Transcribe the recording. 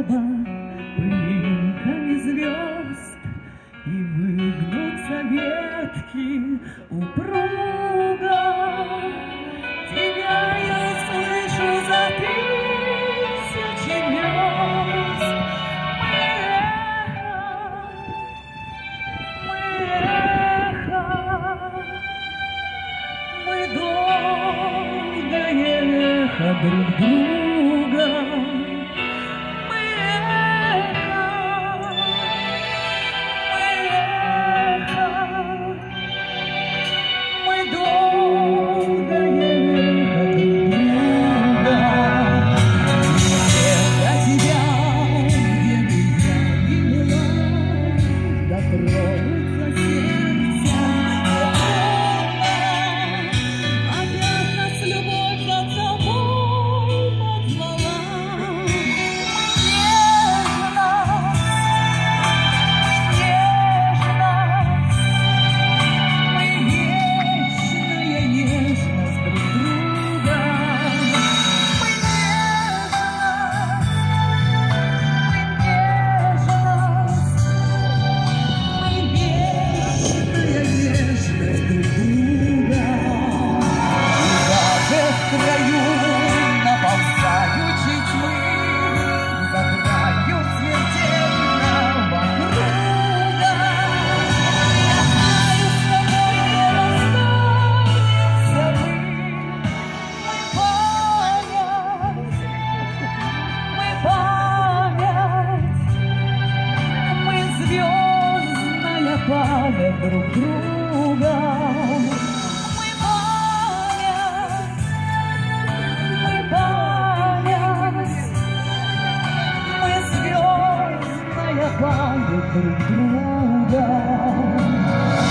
небо пылинками звезд, и выгнутся ветки упруга. Тебя я слышу за тысячи мест. Мы эхо, мы долгое эхо друг друга. Мы эхо, мы долгое эхо друг друга. Где для тебя, где бы я ни была, дотронуться сердца опять нас любовь за тобой позвала. Нежность друг друга. Мы вечная нежность друг друга. И даже в краю наползающей тьмы, за гранью смертельного круга, я знаю, с тобой не расстанемся мы. Мы память, мы звездная память друг друга. Мы память, мы звездная память друг друга.